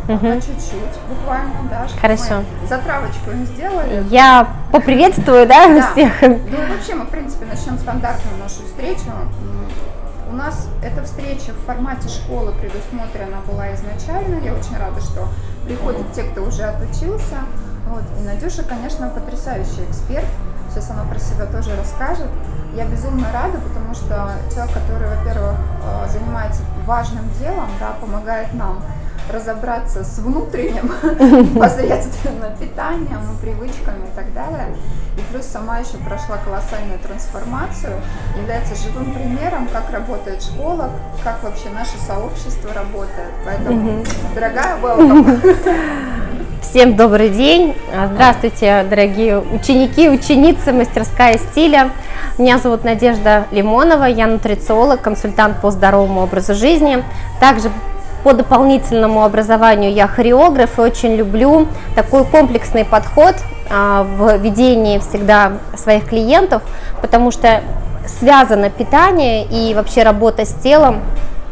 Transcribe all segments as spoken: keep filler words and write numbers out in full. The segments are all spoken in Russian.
Угу. По чуть-чуть, буквально, да. Хорошо. Мы затравочку им сделали. Я поприветствую, да, да. всех. Ну, вообще, мы, в принципе, начнем стандартную нашу встречу. У нас эта встреча в формате школы предусмотрена была изначально. Я очень рада, что приходят те, кто уже отучился. Вот. И Надюша, конечно, потрясающий эксперт. Сейчас она про себя тоже расскажет. Я безумно рада, потому что человек, который, во-первых, занимается важным делом, да, помогает нам разобраться с внутренним, непосредственно питанием, привычками и так далее. И плюс сама еще прошла колоссальную трансформацию, является живым примером, как работает школа, как вообще наше сообщество работает. Поэтому, дорогая, welcome! Всем добрый день! Здравствуйте, дорогие ученики и ученицы мастерская стиля. Меня зовут Надежда Лимонова, я нутрициолог, консультант по здоровому образу жизни. Также по дополнительному образованию я хореограф и очень люблю такой комплексный подход в ведении всегда своих клиентов, потому что связано питание и вообще работа с телом.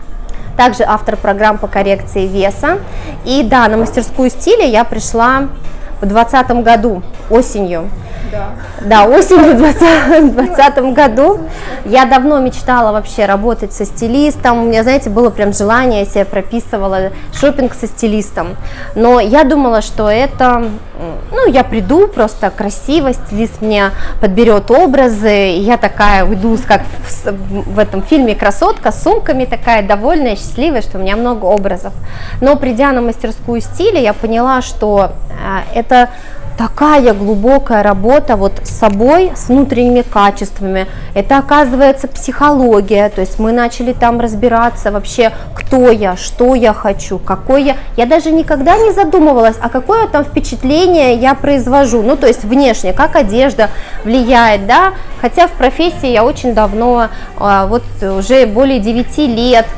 Также автор программ по коррекции веса. И да, на мастерскую стиля я пришла в двадцатом году, осенью. Да, да осенью в двадцатом году. Я давно мечтала вообще работать со стилистом. У меня, знаете, было прям желание, я себе прописывала шопинг со стилистом. Но я думала, что это, ну, я приду просто красиво, стилист мне подберет образы. И я такая уйду, как в, в этом фильме «Красотка», с сумками такая довольная, счастливая, что у меня много образов. Но придя на мастерскую стиля, я поняла, что э, это такая глубокая работа вот с собой, с внутренними качествами. Это, оказывается, психология, то есть мы начали там разбираться вообще, кто я, что я хочу, какой я. Я даже никогда не задумывалась, а какое там впечатление я произвожу, ну то есть внешне, как одежда влияет, да, хотя в профессии я очень давно, вот уже более девяти лет,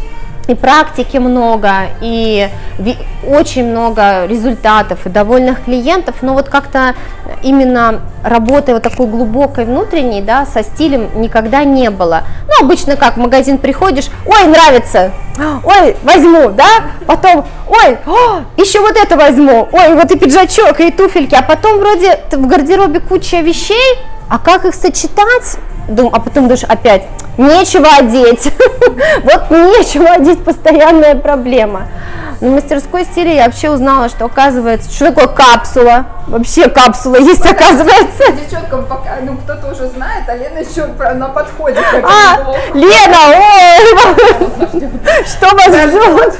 и практики много, и очень много результатов, и довольных клиентов, но вот как-то именно работы вот такой глубокой внутренней, да, со стилем никогда не было. Ну, обычно как, в магазин приходишь, ой, нравится, ой, возьму, да, потом, ой, о, еще вот это возьму, ой, вот и пиджачок, и туфельки, а потом вроде в гардеробе куча вещей, а как их сочетать? Думаю, а потом думаешь, опять, нечего одеть, вот нечего одеть, постоянная проблема. На мастерской стиле я вообще узнала, что оказывается, что такое капсула, вообще капсула есть, оказывается. Девчонкам пока, ну кто-то уже знает, а Лена еще на подходе. А, Лена, ой, что вас ждет?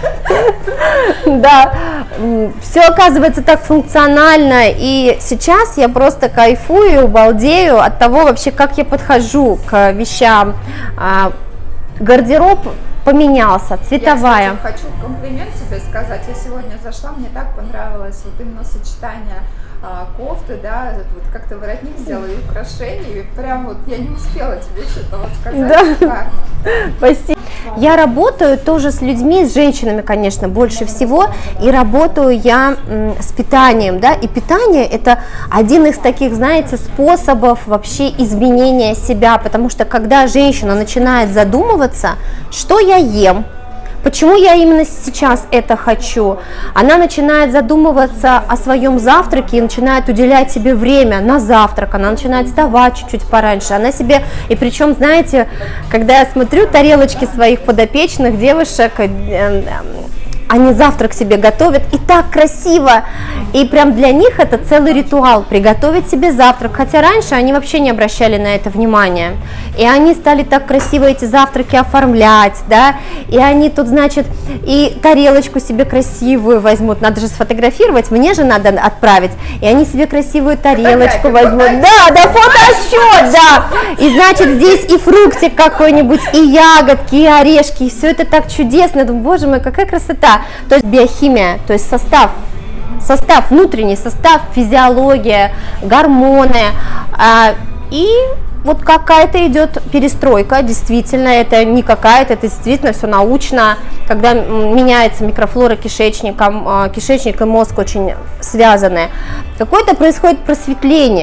Да, все оказывается так функционально, и сейчас я просто кайфую, балдею от того вообще, как я подхожу к вещам. Гардероб поменялся, цветовая. Я, кстати, хочу комплимент тебе сказать. Я сегодня зашла, мне так понравилось вот именно сочетание а, кофты, да, вот как-то воротник сделала и украшений, и прям вот я не успела тебе что-то сказать. Да. Шикарно. Спасибо. Я работаю тоже с людьми, с женщинами, конечно, больше всего, и работаю я м, с питанием, да, и питание это один из таких, знаете, способов вообще изменения себя, потому что когда женщина начинает задумываться, что я ем, почему я именно сейчас это хочу, она начинает задумываться о своем завтраке и начинает уделять себе время на завтрак, она начинает вставать чуть-чуть пораньше, она себе, и причем, знаете, когда я смотрю тарелочки своих подопечных девушек, они завтрак себе готовят, и так красиво, и прям для них это целый ритуал, приготовить себе завтрак, хотя раньше они вообще не обращали на это внимания, и они стали так красиво эти завтраки оформлять, да, и они тут, значит, и тарелочку себе красивую возьмут, надо же сфотографировать, мне же надо отправить, и они себе красивую тарелочку возьмут, да, да, фотоотчет, да, и значит здесь и фруктик какой-нибудь, и ягодки, и орешки, и все это так чудесно, я думаю, боже мой, какая красота. То есть биохимия, то есть состав, состав, внутренний состав, физиология, гормоны, а, и вот какая-то идет перестройка, действительно, это не какая-то, это действительно все научно, когда меняется микрофлора кишечника, кишечник и мозг очень связаны, какое-то происходит просветление.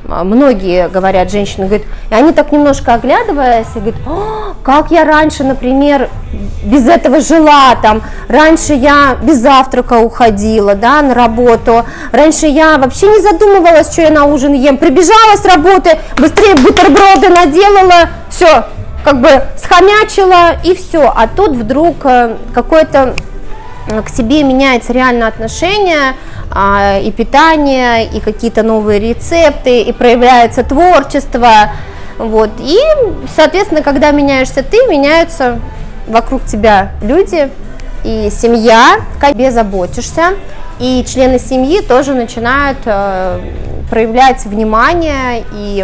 многие говорят, женщины, говорят, и они так немножко оглядываясь, и говорят, как я раньше, например, без этого жила, там, раньше я без завтрака уходила, да, на работу, раньше я вообще не задумывалась, что я на ужин ем, прибежала с работы, быстрее бутерброды наделала, все, как бы схомячила и все, а тут вдруг какое-то к себе меняется реально отношение, и питание, и какие-то новые рецепты, и проявляется творчество, вот, и, соответственно, когда меняешься ты, меняются вокруг тебя люди, и семья, как тебе заботишься, и члены семьи тоже начинают э, проявлять внимание, и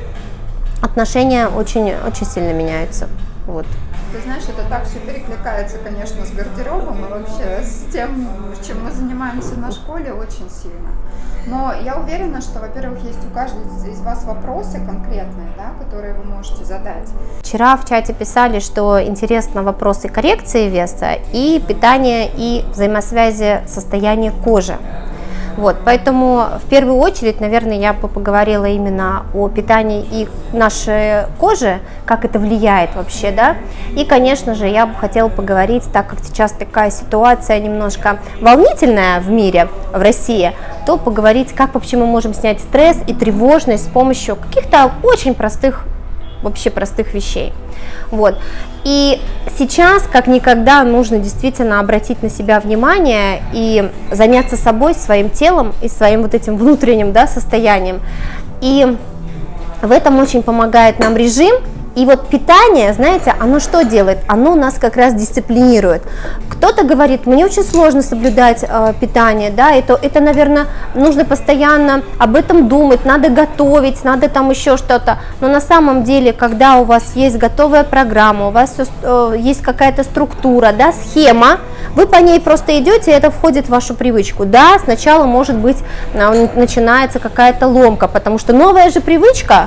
отношения очень, очень сильно меняются, вот. Ты знаешь, это так все перекликается, конечно, с гардеробом и вообще с тем, чем мы занимаемся на школе, очень сильно. Но я уверена, что, во-первых, есть у каждого из вас вопросы конкретные, да, которые вы можете задать. Вчера в чате писали, что интересно вопросы коррекции веса и питания, и взаимосвязи состояния кожи. Вот, поэтому в первую очередь, наверное, я бы поговорила именно о питании и нашей кожи, как это влияет вообще, да, и, конечно же, я бы хотела поговорить, так как сейчас такая ситуация немножко волнительная в мире, в России, то поговорить, как вообще мы можем снять стресс и тревожность с помощью каких-то очень простых, вообще простых вещей. Вот. И сейчас, как никогда, нужно действительно обратить на себя внимание и заняться собой, своим телом и своим вот этим внутренним, да, состоянием. И в этом очень помогает нам режим. И вот питание, знаете, оно что делает? Оно нас как раз дисциплинирует. Кто-то говорит, мне очень сложно соблюдать э, питание, да, это, это, наверное, нужно постоянно об этом думать, надо готовить, надо там еще что-то. Но на самом деле, когда у вас есть готовая программа, у вас э, есть какая-то структура, да, схема, вы по ней просто идете, и это входит в вашу привычку. Да, сначала, может быть, э, начинается какая-то ломка, потому что новая же привычка,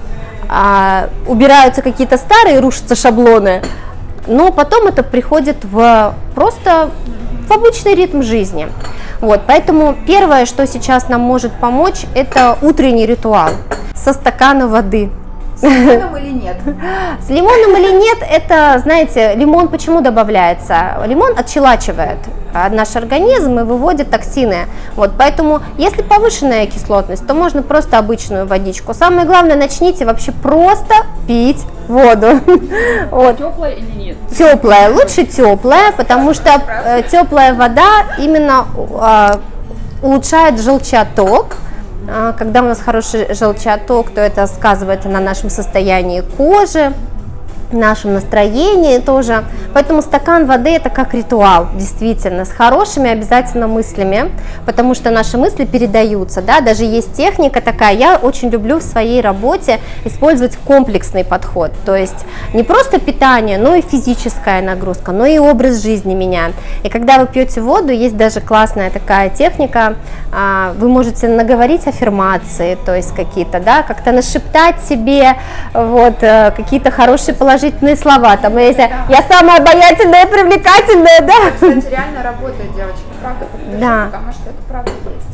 А, убираются какие-то старые, рушатся шаблоны, но потом это приходит в просто в обычный ритм жизни. Вот, поэтому первое, что сейчас нам может помочь, это утренний ритуал со стакана воды. С лимоном или нет? С лимоном или нет, это, знаете, лимон почему добавляется? Лимон отщелачивает наш организм и выводит токсины. Вот, поэтому, если повышенная кислотность, то можно просто обычную водичку. Самое главное, начните вообще просто пить воду. Вот. Теплая или нет? Теплая, лучше теплая, потому что э, теплая вода именно э, улучшает желчеоток. Когда у нас хороший желчеоток, то это сказывается на нашем состоянии кожи, нашем настроении тоже. Поэтому стакан воды — это как ритуал, действительно, с хорошими обязательно мыслями, потому что наши мысли передаются, да, даже есть техника такая, я очень люблю в своей работе использовать комплексный подход, то есть не просто питание, но и физическая нагрузка, но и образ жизни меняем. И когда вы пьете воду, есть даже классная такая техника, вы можете наговорить аффирмации, то есть какие-то, да, как-то нашептать себе вот какие-то хорошие положительные положительные слова, там, если да. Я самая обаятельная и привлекательная, да. Кстати, реально работает, девочки, правда, да. Потому что это правда есть.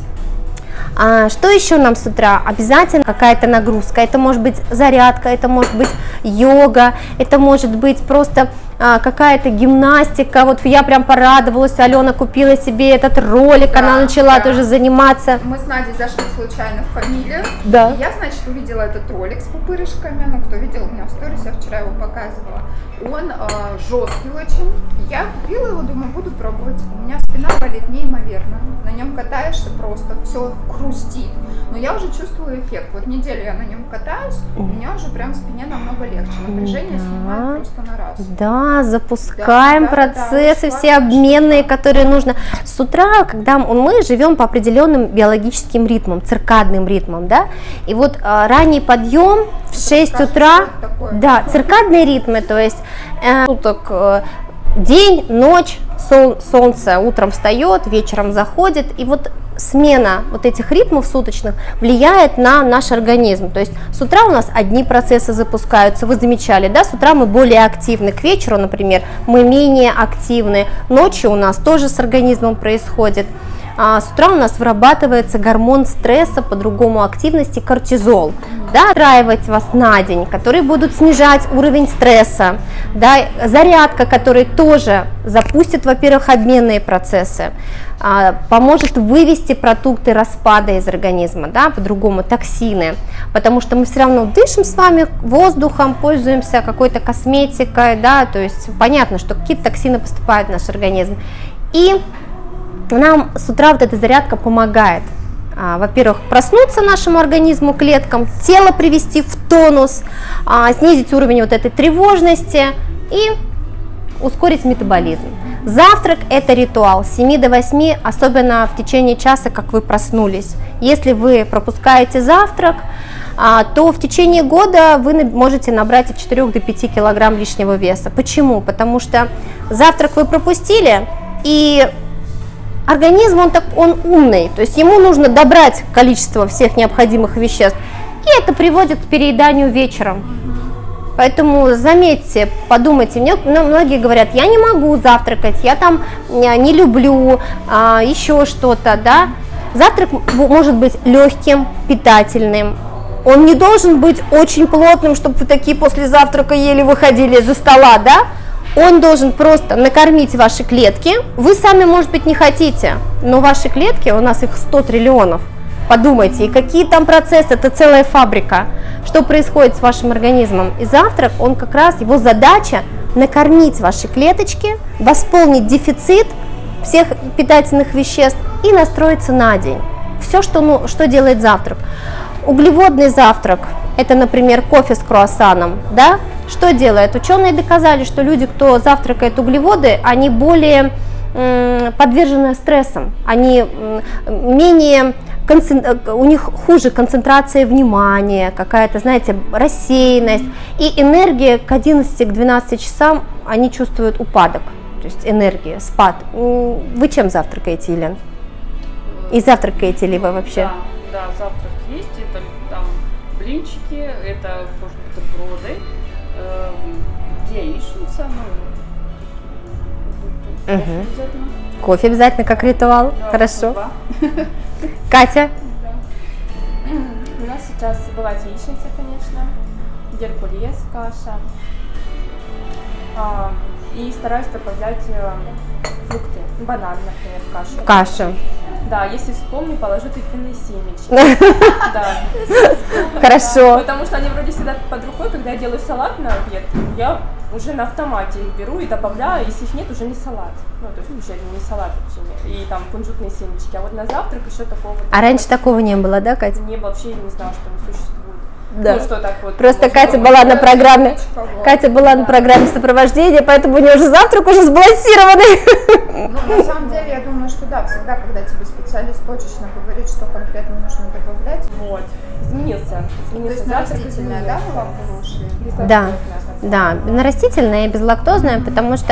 А, что еще нам с утра? Обязательно какая-то нагрузка, это может быть зарядка, это может быть йога, это может быть просто а, какая-то гимнастика. Вот я прям порадовалась, Алена купила себе этот ролик, да, она начала да. тоже заниматься. Мы с Надей зашли случайно в фамилию, да. и я, значит, увидела этот ролик с пупырышками, ну, кто видел у меня в сторис, я вчера его показывала. Он э, жесткий очень, я купила его, думаю, буду пробовать, у меня спина болит неимоверно, на нем катаешься просто, все хрустит, но я уже чувствую эффект, вот неделю я на нем катаюсь, у меня уже прям в спине намного легче, напряжение да. снимает просто на раз. Да, запускаем да, процессы да, да, все обменные, штука. Которые нужно. С утра, когда мы живем по определенным биологическим ритмам, циркадным ритмам, да, и вот э, ранний подъем в шесть утра, да, циркадные ритмы, то есть э, суток, э, день, ночь, сол, солнце утром встает, вечером заходит, и вот смена вот этих ритмов суточных влияет на наш организм. То есть с утра у нас одни процессы запускаются, вы замечали, да, с утра мы более активны, к вечеру, например, мы менее активны, ночью у нас тоже с организмом происходит. а, с утра у нас вырабатывается гормон стресса, по-другому активности, кортизол, да, настраивать вас на день, которые будут снижать уровень стресса, да, зарядка, которая тоже запустит, во-первых, обменные процессы, а, поможет вывести продукты распада из организма, да, по-другому токсины, потому что мы все равно дышим с вами воздухом, пользуемся какой-то косметикой, да, то есть понятно, что какие-то токсины поступают в наш организм, и нам с утра вот эта зарядка помогает, а, во-первых, проснуться нашему организму, клеткам, тело привести в тонус, а, снизить уровень вот этой тревожности и ускорить метаболизм. Завтрак – это ритуал с семи до восьми, особенно в течение часа, как вы проснулись. Если вы пропускаете завтрак, а, то в течение года вы можете набрать от четырёх до пяти килограмм лишнего веса. Почему? Потому что завтрак вы пропустили, и организм, он, так, он умный, то есть ему нужно добрать количество всех необходимых веществ, и это приводит к перееданию вечером. Поэтому заметьте, подумайте, мне многие говорят, я не могу завтракать, я там не люблю, а, еще что-то, да. Завтрак может быть легким, питательным, он не должен быть очень плотным, чтобы вы такие после завтрака еле выходили из-за стола, да. Он должен просто накормить ваши клетки, вы сами, может быть, не хотите, но ваши клетки, у нас их сто триллионов, подумайте, и какие там процессы, это целая фабрика, что происходит с вашим организмом. И завтрак, он как раз, его задача накормить ваши клеточки, восполнить дефицит всех питательных веществ и настроиться на день. Все, что, ну, что делает завтрак. Углеводный завтрак, это, например, кофе с круассаном, да? Что делает? Ученые доказали, что люди, кто завтракает углеводы, они более м, подвержены стрессам, они м, менее, у них хуже концентрация внимания, какая-то, знаете, рассеянность, и энергия к одиннадцати-двенадцати часам они чувствуют упадок, то есть энергия, спад. Вы чем завтракаете, Елена? И завтракаете ли вы вообще? Да, да, завтрак есть, это там блинчики, это может быть бутерброды, э, яичница, ну, угу. кофе обязательно. Кофе обязательно, как ритуал, Да, хорошо. два. Катя? Да. У нас сейчас бывает яичница, конечно, геркулес, каша. А, и стараюсь добавлять э, фрукты, банан, например, в кашу. В кашу. Да, если вспомню, положу тыквенные семечки. Да. Хорошо. Потому что они вроде всегда под рукой, когда я делаю салат на обед, я уже на автомате их беру и добавляю, если их нет, уже не салат. Ну, то есть уже не салат вообще. И там кунжутные семечки. А вот на завтрак еще такого... А раньше такого не было, да, Катя? Не было, вообще не знала, что не существует. Да. Ну, что так вот. Просто Катя была на программе, Катя была на программе сопровождения, поэтому у нее уже завтрак уже сбалансированный. Ну, на самом деле, я думаю, что да, всегда, когда тебе специалист точечно говорит, что конкретно нужно добавлять. Вот. Изменился. То Изменился есть на завтрак, растительное, да, вы вам ушли? Да, да, на растительное и безлактозное, потому что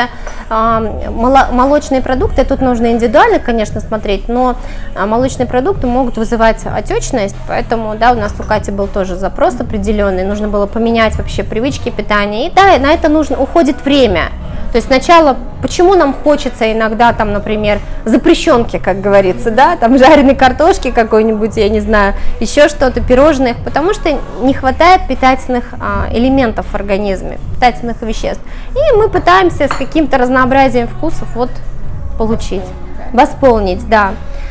э, моло, молочные продукты, тут нужно индивидуально, конечно, смотреть, но э, молочные продукты могут вызывать отечность, поэтому, да, у нас у Кати был тоже запрос определенный, нужно было поменять вообще привычки питания, и да, на это нужно, уходит время. То есть сначала, почему нам хочется иногда, там, например, запрещенки, как говорится, да, там жареной картошки какой-нибудь, я не знаю, еще что-то, пирожных, потому что не хватает питательных а, элементов в организме, питательных веществ. И мы пытаемся с каким-то разнообразием вкусов вот получить, восполнить, да.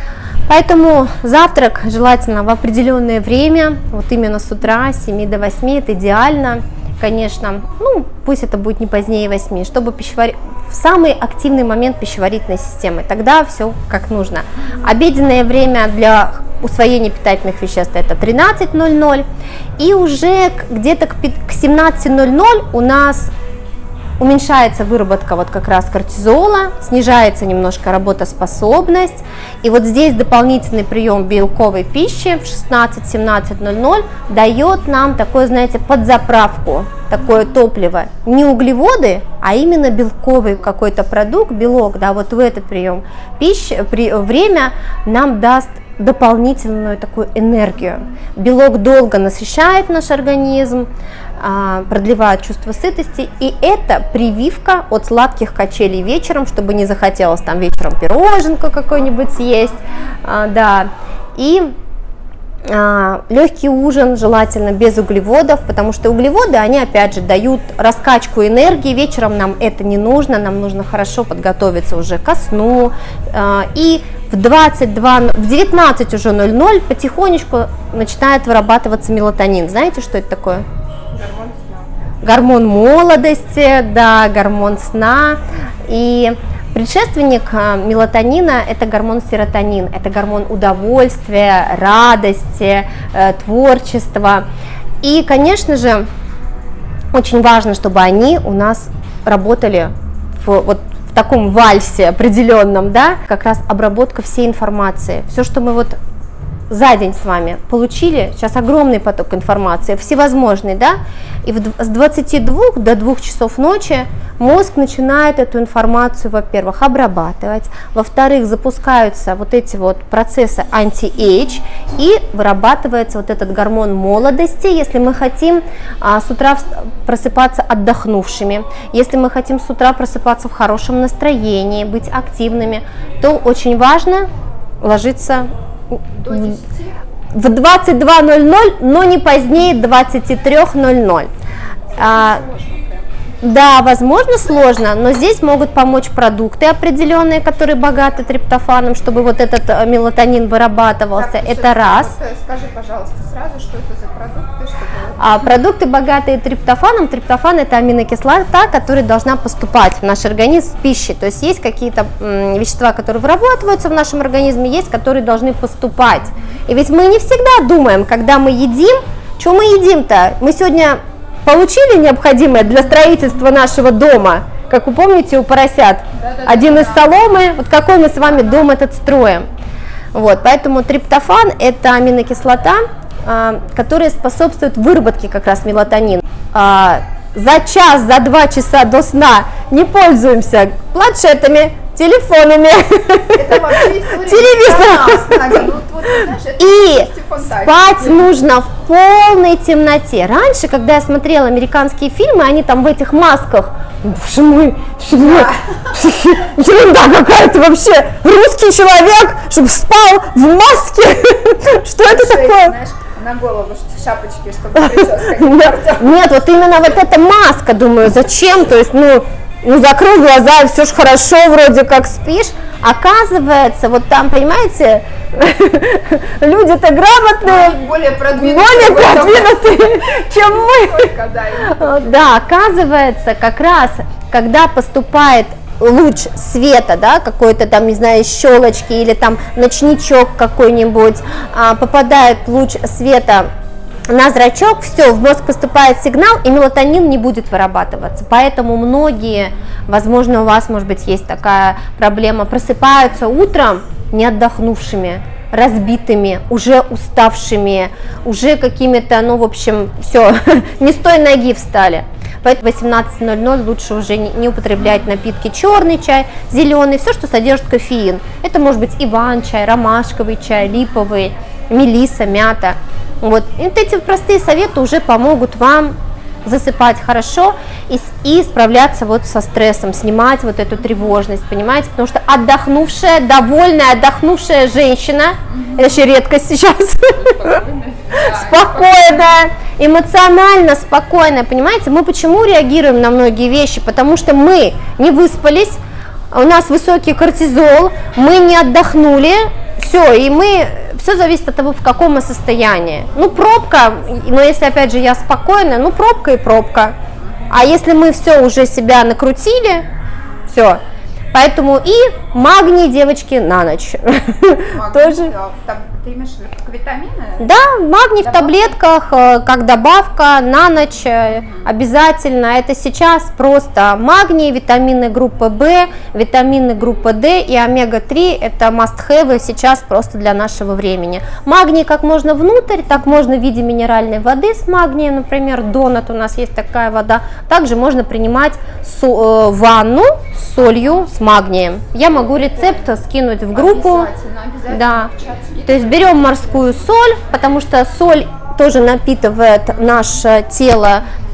Поэтому завтрак желательно в определенное время, вот именно с утра, с семи до восьми, это идеально. Конечно, ну пусть это будет не позднее восьми, чтобы пищевар... в самый активный момент пищеварительной системы, тогда все как нужно. Обеденное время для усвоения питательных веществ это тринадцать ноль ноль, и уже где-то к семнадцати ноль ноль у нас уменьшается выработка вот как раз кортизола, снижается немножко работоспособность, и вот здесь дополнительный прием белковой пищи в шестнадцать-семнадцать ноль ноль дает нам такое, знаете, подзаправку, такое топливо, не углеводы, а именно белковый какой-то продукт, белок, да, вот в этот прием пищи, при, время нам даст дополнительную такую энергию. Белок долго насыщает наш организм, продлевают чувство сытости, и это прививка от сладких качелей вечером, чтобы не захотелось там вечером пироженку какой-нибудь съесть, да, и легкий ужин, желательно без углеводов, потому что углеводы, они опять же дают раскачку энергии, вечером нам это не нужно, нам нужно хорошо подготовиться уже ко сну, и в двадцать два, в девятнадцать уже ноль ноль потихонечку начинает вырабатываться мелатонин. Знаете, что это такое? Гормон сна. Гормон молодости, да, гормон сна. И предшественник мелатонина – это гормон серотонин, это гормон удовольствия, радости, творчества. И, конечно же, очень важно, чтобы они у нас работали в, вот, в таком вальсе определенном, да, как раз обработка всей информации. Все, что мы вот за день с вами получили, сейчас огромный поток информации, всевозможный, да, и в, с двадцати двух до двух часов ночи мозг начинает эту информацию, во-первых, обрабатывать, во-вторых, запускаются вот эти вот процессы анти-эйдж, и вырабатывается вот этот гормон молодости, если мы хотим а, с утра просыпаться отдохнувшими, если мы хотим с утра просыпаться в хорошем настроении, быть активными, то очень важно ложиться в двадцать два ноль ноль, но не позднее двадцати трёх ноль ноль. А, да, возможно, сложно, но здесь могут помочь продукты определенные, которые богаты триптофаном, чтобы вот этот мелатонин вырабатывался. Так, это раз. Скажи, пожалуйста, сразу, что это за продукты? Чтобы... А, продукты, богатые триптофаном. Триптофан – это аминокислота, которая должна поступать в наш организм с пищей. То есть есть какие-то вещества, которые вырабатываются в нашем организме, есть, которые должны поступать. И ведь мы не всегда думаем, когда мы едим, что мы едим-то? Мы сегодня получили необходимое для строительства нашего дома, как вы помните у поросят, да, да, один да, из да. соломы, вот какой мы с вами дом этот строим. Вот, поэтому триптофан – это аминокислота, а, которая способствует выработке как раз мелатонина. А, за час, за два часа до сна не пользуемся планшетами, телефонами, телевизором. И спать нужно в полной темноте. Раньше, когда я смотрела американские фильмы, они там в этих масках, ерунда какая-то вообще, русский человек, чтобы спал в маске, что это такое? На голову, что шапочки, чтобы прическа не портилась. Нет, вот именно вот эта маска, думаю, зачем, то есть, ну, ну закрой глаза, и все ж хорошо, вроде как спишь. Оказывается, вот там, понимаете, люди-то грамотные, более продвинутые, более продвинутые чем мы. Да, оказывается, как раз, когда поступает луч света, да, какой-то там, не знаю, щелочки или там ночничок какой-нибудь, а, попадает луч света на зрачок, все, в мозг поступает сигнал, и мелатонин не будет вырабатываться. Поэтому многие, возможно, у вас, может быть, есть такая проблема, просыпаются утром не отдохнувшими, разбитыми, уже уставшими, уже какими-то, ну, в общем, все, не с той ноги встали. Поэтому в восемнадцать ноль ноль лучше уже не, не употреблять напитки черный чай, зеленый, все, что содержит кофеин. Это может быть иван-чай, ромашковый чай, липовый, мелиса, мята. Вот. И вот эти простые советы уже помогут вам засыпать хорошо и, и справляться вот со стрессом, снимать вот эту тревожность, понимаете, потому что отдохнувшая, довольная, отдохнувшая женщина, mm-hmm. это еще редкость сейчас, спокойная, эмоционально спокойная, понимаете, мы почему реагируем на многие вещи, потому что мы не выспались, у нас высокий кортизол, мы не отдохнули, все, и мы, все зависит от того, в каком мы состоянии. Ну, пробка, но если, опять же, я спокойная, ну, пробка и пробка. А если мы все уже себя накрутили, все. Поэтому и магний, девочки, на ночь. Магний, тоже. Да, ты имеешь в виду витамины? Да, магний добавка? В таблетках, как добавка на ночь mm-hmm. обязательно. Это сейчас просто магний, витамины группы В, витамины группы D и омега три. Это must-have сейчас просто для нашего времени. Магний как можно внутрь, так можно в виде минеральной воды с магнием, например, Донат, у нас есть такая вода. Также можно принимать со, э, ванну с солью, с магнием. Я могу рецепт скинуть в группу. Обязательно, обязательно. Да. То есть берем морскую соль, потому что соль тоже напитывает наше тело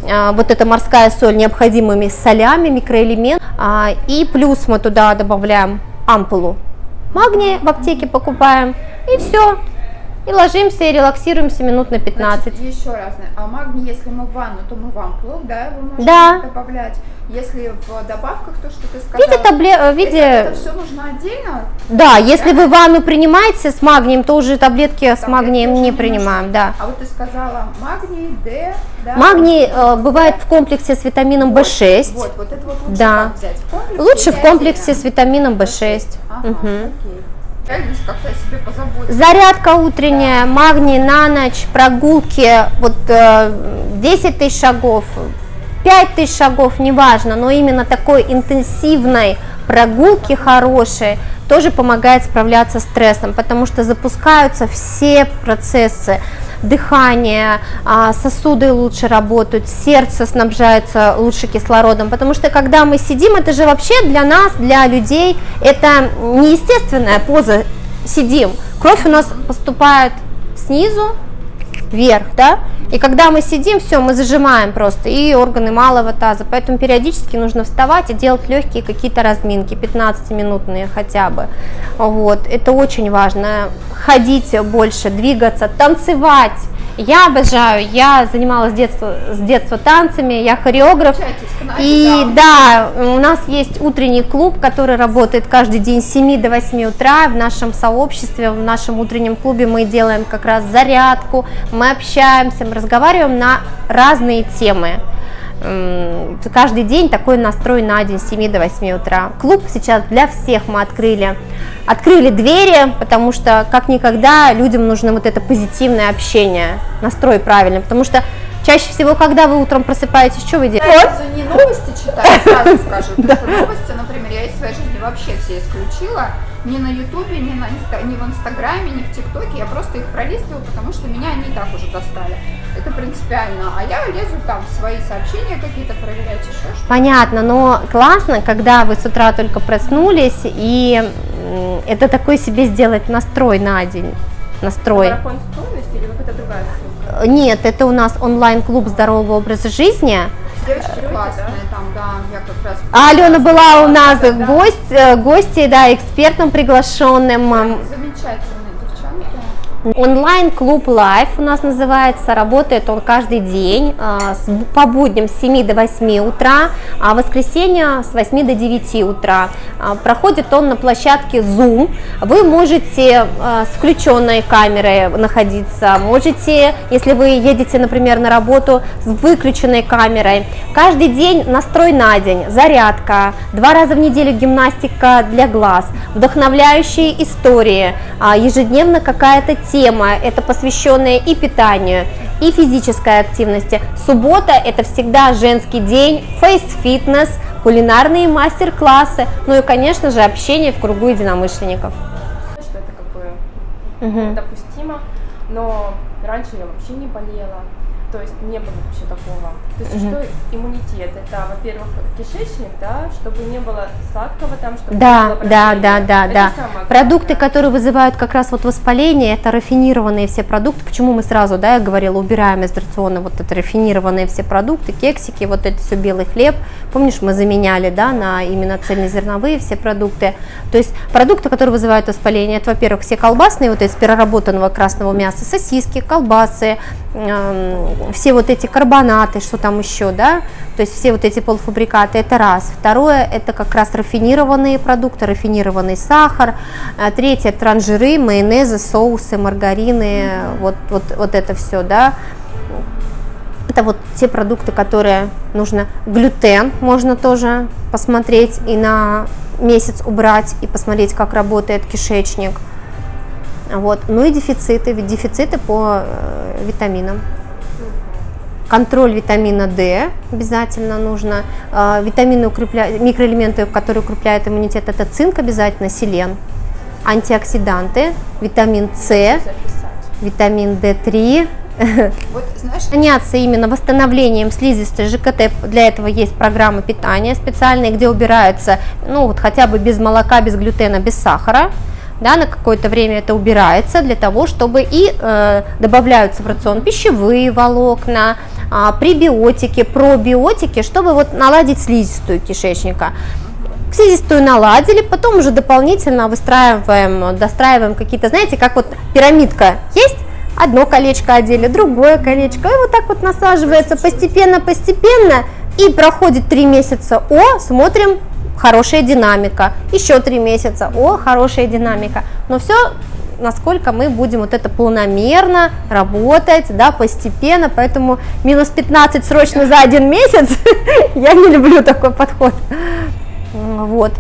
а, вот эта морская соль необходимыми солями, микроэлементами, а, и плюс мы туда добавляем ампулу магния, в аптеке покупаем, и все. И ложимся и релаксируемся минут на пятнадцать. Значит, еще раз. А магний, если мы в ванну, то мы в ампулу, да, его можем да. добавлять. Если в добавках, то что ты сказала? В виде таблет, в виде... Это, это все нужно отдельно? Да, если да? вы ванну принимаете с магнием, то уже таблетки, таблетки с магнием не, не принимаем, да. А вот ты сказала магний, D, да? Магний э, бывает в комплексе с витамином вот, бэ шесть. Вот, вот это вот лучше да. взять в комплексе. Лучше в комплексе с витамином бэ шесть. Ага, угу. окей. Как-то о себе позаботиться. Зарядка утренняя, да. магний на ночь, прогулки, вот э, десять тысяч шагов, пять тысяч шагов, неважно, но именно такой интенсивной прогулки хорошей тоже помогает справляться с стрессом, потому что запускаются все процессы. Дыхание, сосуды лучше работают, сердце снабжается лучше кислородом, потому что когда мы сидим, это же вообще для нас, для людей, это неестественная поза, сидим, кровь у нас поступает снизу вверх, да, и когда мы сидим, все, мы зажимаем просто и органы малого таза, поэтому периодически нужно вставать и делать легкие какие-то разминки, пятнадцатиминутные хотя бы, вот, это очень важно, ходить больше, двигаться, танцевать. Я обожаю, я занималась с детства, с детства танцами, я хореограф, и да, у нас есть утренний клуб, который работает каждый день с семи до восьми утра, в нашем сообществе, в нашем утреннем клубе мы делаем как раз зарядку, мы общаемся, мы разговариваем на разные темы. Каждый день такой настрой на день с семи до восьми утра. Клуб сейчас для всех мы открыли. Открыли двери, потому что как никогда людям нужно вот это позитивное общение, настрой правильный, потому что чаще всего, когда вы утром просыпаетесь, что вы делаете? Я не новости читаю, сразу скажу, потому что новости, например, я из своей жизни вообще все исключила, ни на ютубе, ни, на инста, ни в инстаграме, ни в тиктоке, я просто их пролистываю, потому что меня они и так уже достали. Это принципиально, а я лезу там в свои сообщения какие-то проверять, еще что-то. Понятно, но классно, когда вы с утра только проснулись, и это такой себе сделать настрой на день, настрой. Марафон стройности или какая-то другая ссылка? Нет, это у нас онлайн-клуб здорового образа жизни. Девочки классные там, да, я как раз... А Алена была у нас да, да. гость, гостьей, да, экспертом приглашенным. Замечательные девчонки. Онлайн-клуб Life у нас называется, работает он каждый день, по будням с семи до восьми утра, а в воскресенье с восьми до девяти утра. Проходит он на площадке Zoom, вы можете с включенной камерой находиться, можете, если вы едете, например, на работу с выключенной камерой. Каждый день настрой на день, зарядка, два раза в неделю гимнастика для глаз, вдохновляющие истории, ежедневно какая-то тема, это посвященная и питанию, и физической активности. Суббота – это всегда женский день, фейс-фитнес, кулинарные мастер-классы, ну и, конечно же, общение в кругу единомышленников. Что это как бы угу. допустимо, но раньше я вообще не болела. То есть не было вообще такого. То есть угу. что иммунитет? Это, во-первых, кишечник, да, чтобы не было сладкого там, чтобы да, не было да, да, да, это да. Продукты, которые вызывают как раз вот воспаление, это рафинированные все продукты. Почему мы сразу, да, я говорила, убираем из рациона вот это рафинированные все продукты, кексики, вот это все белый хлеб. Помнишь, мы заменяли, да, на именно цельнозерновые все продукты. То есть продукты, которые вызывают воспаление, это, во-первых, все колбасные, вот из переработанного красного мяса, сосиски, колбасы, все вот эти карбонаты, что там еще, да, то есть все вот эти полуфабрикаты, это раз. Второе, это как раз рафинированные продукты, рафинированный сахар. Третье, транжиры, майонезы, соусы, маргарины, вот, вот, вот это все, да. Это вот те продукты, которые нужно. Глютен можно тоже посмотреть и на месяц убрать, и посмотреть, как работает кишечник. Вот. Ну и дефициты, ведь дефициты по э, витаминам. Контроль витамина D обязательно нужно. Э, витамины укрепляют, микроэлементы, которые укрепляют иммунитет, это цинк обязательно, селен. Антиоксиданты, витамин С, витамин дэ три. Вот, знаешь, заняться именно восстановлением слизистой ЖКТ, для этого есть программы питания специальные, где убираются, ну вот хотя бы без молока, без глютена, без сахара. Да, на какое-то время это убирается для того, чтобы и э, добавляются в рацион пищевые волокна, а, пребиотики, пробиотики, чтобы вот наладить слизистую кишечника. Слизистую наладили, потом уже дополнительно выстраиваем, достраиваем какие-то, знаете, как вот пирамидка есть, одно колечко одели, другое колечко, и вот так вот насаживается постепенно-постепенно, и проходит три месяца, о, смотрим, хорошая динамика, еще три месяца, о, хорошая динамика, но все, насколько мы будем вот это планомерно работать, да, постепенно, поэтому минус пятнадцать срочно за один месяц, я не люблю такой подход, вот,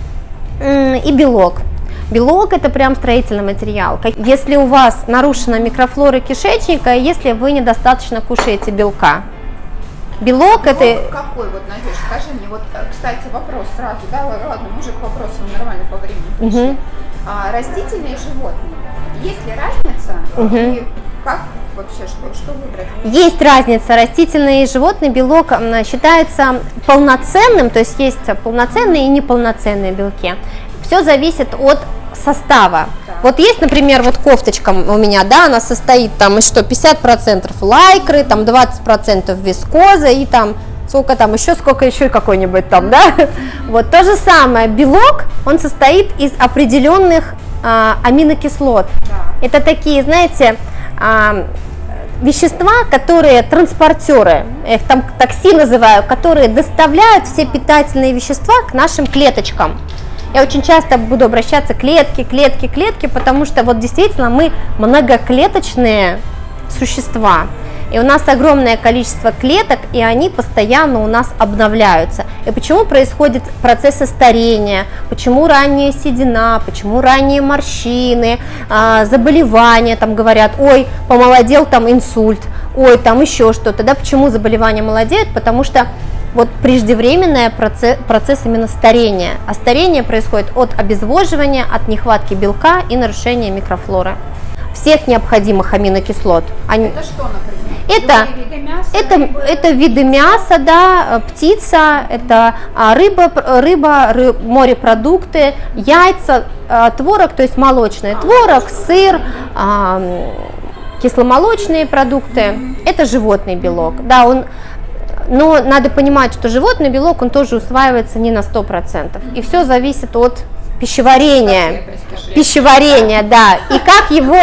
и белок. Белок – это прям строительный материал. Если у вас нарушена микрофлора кишечника, если вы недостаточно кушаете белка. Белок – это… Какой вот, Надежда, скажи мне, вот, кстати, вопрос сразу, да, ладно, мы уже к вопросам нормально по времени пришли. Угу. А, растительные животные, есть ли разница? Угу. И как вообще, что, что выбрать? Есть разница. Растительный и животный белок считается полноценным, то есть есть полноценные и неполноценные белки. Все зависит от состава. Так. Вот есть, например, вот кофточка у меня, да, она состоит там из что, пятьдесят процентов лайкры, там двадцать процентов вискоза и там сколько там еще, сколько еще какой-нибудь там, да. Вот то же самое, белок, он состоит из определенных а, аминокислот. Так. Это такие, знаете, а, вещества, которые транспортеры, я их там такси называю, которые доставляют все питательные вещества к нашим клеточкам. Я очень часто буду обращаться к клетке, клетке, клетке, потому что вот действительно мы многоклеточные существа. И у нас огромное количество клеток, и они постоянно у нас обновляются. И почему происходит процессы старения, почему ранняя седина, почему ранние морщины, заболевания, там говорят, ой, помолодел, там инсульт, ой, там еще что-то, да, почему заболевания молодеют, потому что вот преждевременный процесс, процесс именно старения, а старение происходит от обезвоживания, от нехватки белка и нарушения микрофлоры всех необходимых аминокислот. Они... Это что, например? Это, виды мяса, это, рыбы? это виды мяса, да, птица, это рыба, рыба рыб, морепродукты, яйца, творог, то есть молочный творог, сыр, кисломолочные продукты, mm-hmm. это животный белок, да, он, но надо понимать, что животный белок, он тоже усваивается не на сто процентов, и все зависит от пищеварения, пищеварения, да, и как его,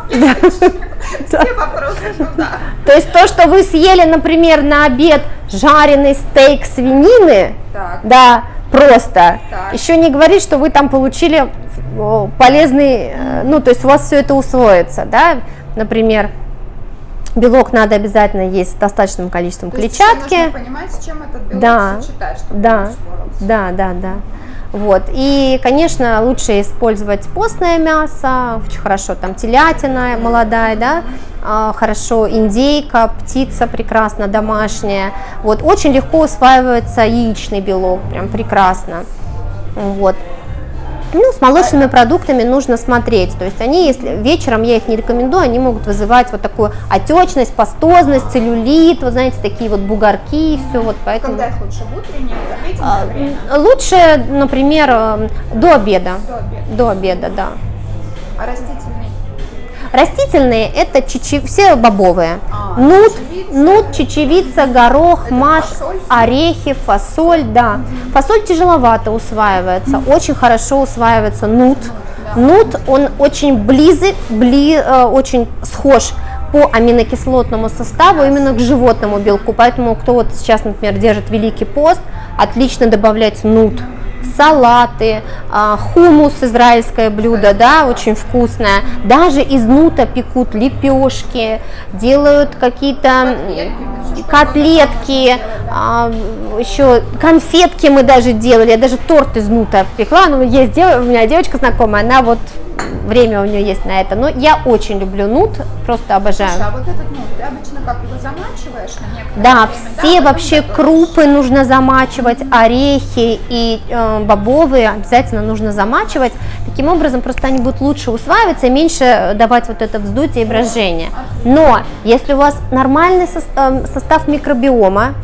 все вопросы туда. То есть то, что вы съели, например, на обед жареный стейк свинины, да, просто, еще не говорит, что вы там получили полезный, ну, то есть у вас все это усвоится, да, например, белок надо обязательно есть с достаточным количеством то есть клетчатки. Нужно понимать, с чем этот белок да, сочетать, чтобы да, он усвоился. Да, да, да. Вот. И, конечно, лучше использовать постное мясо, очень хорошо, там телятина молодая, да, хорошо индейка, птица прекрасно, домашняя. Вот. Очень легко усваивается яичный белок, прям прекрасно. Вот. Ну, с молочными продуктами нужно смотреть, то есть они, если вечером я их не рекомендую, они могут вызывать вот такую отечность, пастозность, целлюлит, вот знаете, такие вот бугорки и все, вот поэтому. Когда их лучше, в утреннее, в обеденное время? Лучше, например, до обеда. До обеда. До обеда, да. А растительные? Растительные это чечи... все бобовые. А, нут, чечевица. нут, чечевица, горох, Это маш, фасоль? орехи, фасоль, да. Mm-hmm. Фасоль тяжеловато усваивается, mm-hmm. очень хорошо усваивается нут. Mm-hmm. Нут, он очень близок, бли, э, очень схож по аминокислотному составу именно к животному белку, поэтому кто вот сейчас, например, держит Великий пост, отлично добавлять нут. Салаты, хумус, израильское блюдо, да, очень вкусное. Даже из нута пекут лепешки, делают какие-то котлетки, еще конфетки мы даже делали. Я даже торт из нута пекла. Ну, есть у меня девочка знакомая, она вот время у нее есть на это. Но я очень люблю нут, просто обожаю. Слушай, а вот этот нут, ты обычно как его замачиваешь на некоторое Да, время, все да, вообще крупы нужно замачивать, орехи и э, бобовые обязательно нужно замачивать. Таким образом, просто они будут лучше усваиваться и меньше давать вот это вздутие и брожение. Но если у вас нормальный состав, состав микробиома,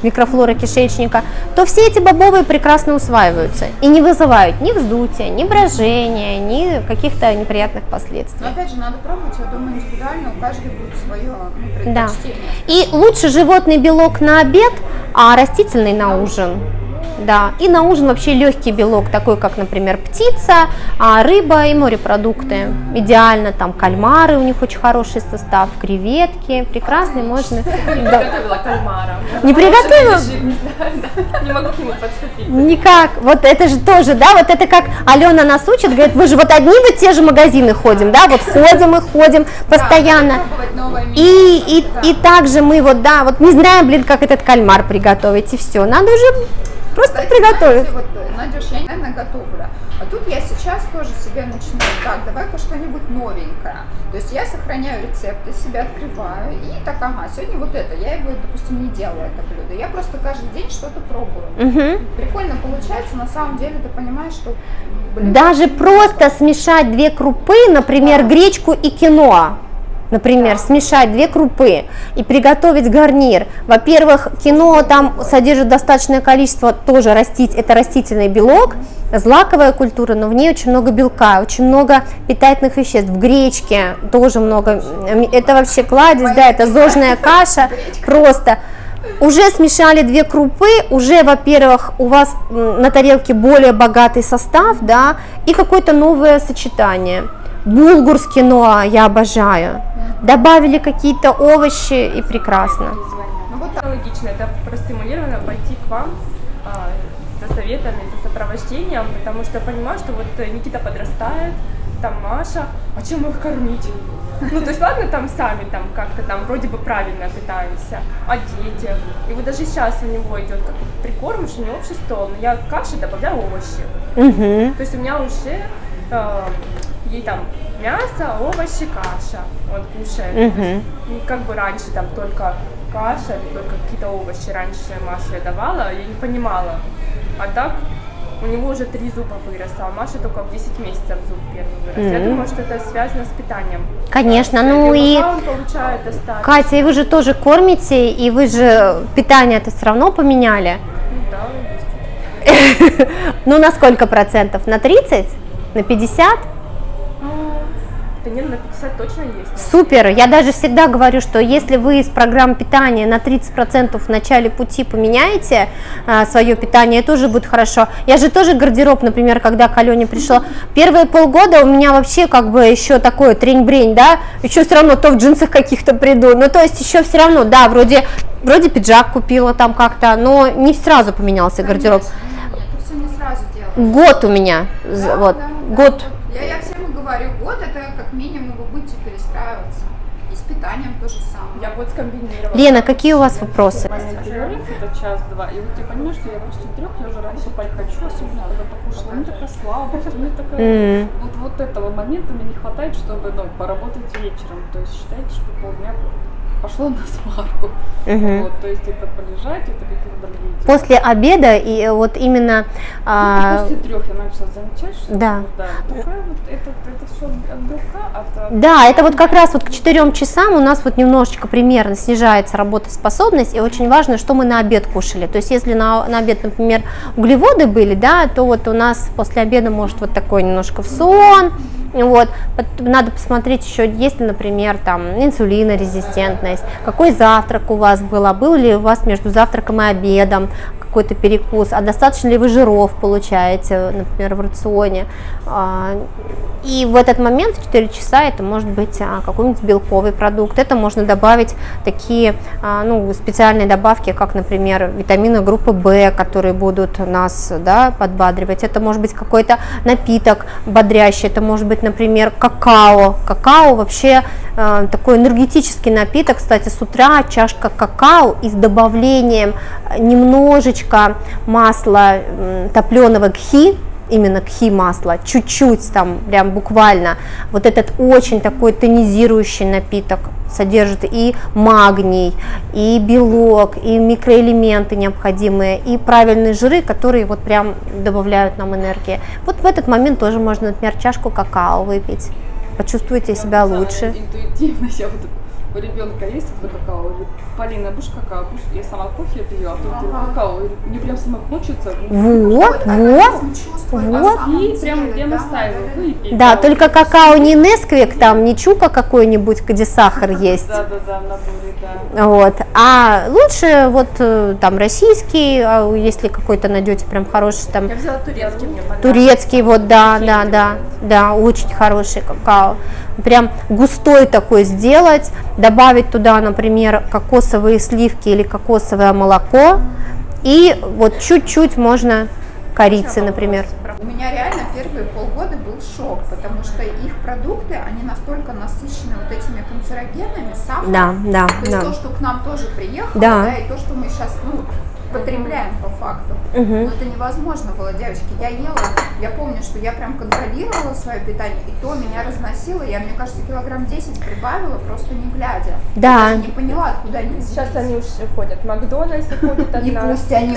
микрофлора кишечника, то все эти бобовые прекрасно усваиваются и не вызывают ни вздутия, ни брожения, ни каких-то неприятных последствий. Но опять же, надо пробовать, я думаю, индивидуально, у каждого будет свое ну, Да. предпочтение. И лучше животный белок на обед, а растительный на ужин. Да, и на ужин вообще легкий белок, такой как, например, птица, а, рыба и морепродукты. Идеально, там кальмары, у них очень хороший состав, креветки, прекрасный, можно. Не Да. приготовила кальмара. Не приготовила? Лежит, не знаю, да. Не могу к нему подступиться. Никак, вот это же тоже, да, вот это как Алена нас учит, говорит, вы же вот одни вот те же магазины ходим, да, вот ходим и ходим постоянно. Да, пробовать новое меню. И, и, Да. и также мы вот, да, вот не знаем, блин, как этот кальмар приготовить, и все, надо уже просто Кстати, приготовить. знаете, вот, Надюш, я, наверное, готовлю. А тут я сейчас тоже себе начну, так, давай-ка что-нибудь новенькое. То есть я сохраняю рецепты, себе открываю и так, ага, сегодня вот это, я его, допустим, не делаю это блюдо. Я просто каждый день что-то пробую. Мгм. Прикольно получается, на самом деле ты понимаешь, что... блюдо- Даже просто смешать две крупы, например, Да. гречку и киноа. Например, Да. смешать две крупы и приготовить гарнир. Во-первых, киноа там содержит достаточное количество тоже растить, это растительный белок, злаковая культура, но в ней очень много белка, очень много питательных веществ. В гречке тоже много. Это вообще кладезь, да, это зожная каша, просто. Уже смешали две крупы, уже, во-первых, у вас м, на тарелке более богатый состав, да, и какое-то новое сочетание. Булгур с киноа я обожаю. Добавили какие-то овощи и прекрасно. Ну, вот так. Логично, это простимулировано пойти к вам а, за советами, за сопровождением, потому что я понимаю, что вот Никита подрастает, там Маша, а чем их кормить? Ну, то есть, ладно, там сами там как-то там вроде бы правильно питаемся, а дети? И вот даже сейчас у него идет как прикорм, что у него общий стол, но я каши добавляю овощи. Мгм. То есть у меня уже э, ей там мясо, овощи, каша, он кушает. Мгм. Ну, как бы раньше там только каша или только какие-то овощи раньше Маша я давала, я не понимала. А так у него уже три зуба выросло, а Маша только в десять месяцев зуб первый вырос. Я Мгм. думаю, что это связано с питанием. Конечно, Да, ну и белка он получает достаточно. Катя, и вы же тоже кормите, и вы же питание-то все равно поменяли. Ну да, есть. Ну, на сколько процентов? На тридцать? На пятьдесят? Ну, да нет, на пятьдесят точно есть. Супер! Я даже всегда говорю, что если вы из программ питания на тридцать процентов в начале пути поменяете а, свое питание, это уже будет хорошо. Я же тоже гардероб, например, когда к Алене пришла, первые полгода у меня вообще как бы еще такое трень-брень, да, еще все равно то в джинсах каких-то приду, ну то есть еще все равно, да, вроде, вроде пиджак купила там как-то, но не сразу поменялся гардероб. Конечно, нет, это все не сразу делается. Год у меня, з- Да, вот, да, да. год. Я, я всем и говорю, год это как минимум вы будете перестраиваться. И с питанием то же самое. Я вот скомбинировала. Лена, какие у вас вопросы? Момент перерыв это час-два, и вот я понимаю, что я после трех, я уже рано спать хочу, особенно когда покушала, мне такая слабость, мне такая... М. Вот, вот этого момента мне не хватает, чтобы ну, поработать вечером, то есть считайте, что полдня пошло на сварку, Мгм. вот, то есть это полежать, это какие-то другие дела. После обеда и вот именно а, После трех я начала замечать, что Да. вот, да, такая вот, это, это все от белка, от... да, это вот как раз вот к четырем часам у нас вот немножечко примерно снижается работоспособность, и очень важно, что мы на обед кушали. То есть если на, на обед, например, углеводы были, да, то вот у нас после обеда может вот такой немножко в сон. Вот. Надо посмотреть еще, есть ли, например, там инсулинорезистентность, какой завтрак у вас был, а был ли у вас между завтраком и обедом какой-то перекус, а достаточно ли вы жиров получаете, например, в рационе. И в этот момент, в четыре часа, это может быть какой-нибудь белковый продукт, это можно добавить такие ну, специальные добавки, как, например, витамины группы В, которые будут нас, да, подбадривать, это может быть какой-то напиток бодрящий, это может быть, например, какао. Какао вообще э, такой энергетический напиток, кстати, с утра чашка какао и с добавлением немножечко масла э, топленого кхи, именно кхи масла, чуть-чуть там, прям буквально, вот этот очень такой тонизирующий напиток содержит и магний, и белок, и микроэлементы необходимые, и правильные жиры, которые вот прям добавляют нам энергии. Вот в этот момент тоже можно, например, чашку какао выпить, почувствуете себя Я, лучше. Интуитивно я вот у ребенка есть это какао? Говорит, Полина, будешь какао? Будешь? Я сама кофе пью, а тут ага. какао. Говорит, мне прям сама хочется. Вот, вот, вот. И прям я настаиваю. Да, только какао не Несквик, там не Чука какой-нибудь, где сахар есть. Да, да, да, в наборе, да. Вот. А лучше вот там российский, если какой-то найдете прям хороший там. Я взяла турецкий, мне понравился. Турецкий, вот, да, да, да, да, очень хороший какао. Прям густой такой сделать, добавить туда, например, кокосовые сливки или кокосовое молоко, и вот чуть-чуть можно корицы, например. У меня реально первые полгода был шок, потому что их продукты, они настолько насыщены вот этими канцерогенами, сахаром. Да, да, то есть да. то, что к нам тоже приехало, да. Да, и то, что мы сейчас, ну, потребляем по факту. Угу. Но это невозможно было, девочки. Я ела, я помню, что я прям контролировала свое питание, и то меня разносило. Я, мне кажется, килограмм десять прибавила, просто не глядя. Да. Я даже не поняла, откуда они взялись. Сейчас они уж ходят в Макдональдс, ходят от И нас. пусть они...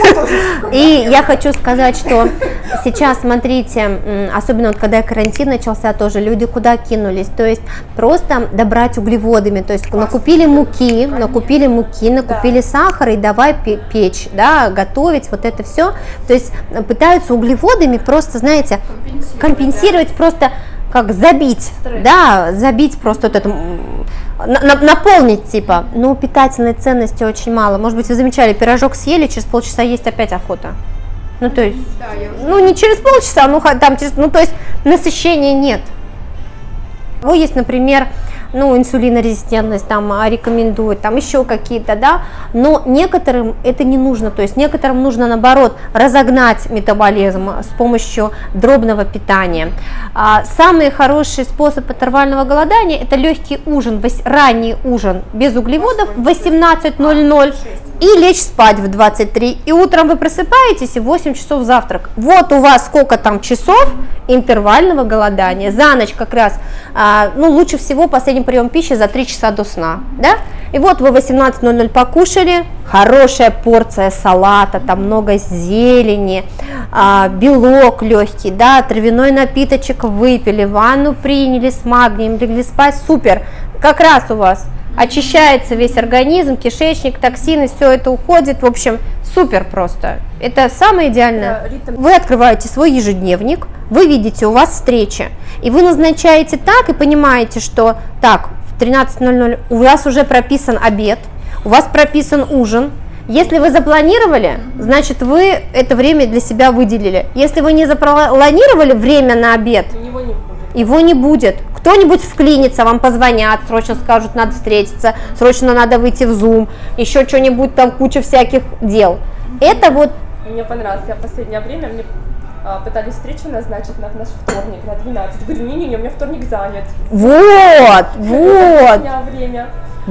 И я хочу сказать, что сейчас, смотрите, особенно вот когда карантин начался, тоже люди куда кинулись, то есть просто добрать углеводами, то есть накупили муки, накупили муки, накупили сахар и давай пить. Печь, да, готовить, вот это все, то есть пытаются углеводами просто, знаете, компенсировать, компенсировать да. Просто как забить, стресс. Да, забить просто вот это, на, наполнить типа, но питательной ценности очень мало. Может быть, вы замечали, пирожок съели, через полчаса есть опять охота. Ну, то есть, да, ну, не через полчаса, ну, там, через, ну, то есть, насыщения нет. Вот есть, например, ну, инсулинорезистентность, там, рекомендуют, там, еще какие-то, да, но некоторым это не нужно, то есть некоторым нужно, наоборот, разогнать метаболизм с помощью дробного питания. А, самый хороший способ интервального голодания – это легкий ужин, ранний ужин без углеводов в восемнадцать ноль ноль и лечь спать в двадцать три, и утром вы просыпаетесь и в восемь часов завтрак. Вот у вас сколько там часов интервального голодания, за ночь как раз, а, ну, лучше всего последний прием пищи за три часа до сна, да, и вот вы в восемнадцать ноль ноль покушали, хорошая порция салата, там много зелени, а, белок легкий, да, травяной напиточек выпили, ванну приняли с магнием, легли спать, супер, как раз у вас очищается весь организм, кишечник, токсины, все это уходит, в общем, супер просто. Это самое идеальное. Вы открываете свой ежедневник, вы видите, у вас встреча, и вы назначаете так и понимаете, что так, в тринадцать ноль ноль у вас уже прописан обед, у вас прописан ужин. Если вы запланировали, значит, вы это время для себя выделили. Если вы не запланировали время на обед, его не будет. Его не будет. Кто-нибудь вклинится, вам позвонят, срочно скажут, надо встретиться, срочно надо выйти в Zoom, еще что-нибудь, там куча всяких дел. Это вот... Мне понравилось, я в последнее время, мне а, пытались встречу назначить на наш вторник, на двенадцать. Говорю, не-не-не, у меня вторник занят. Вот, вот. У меня время.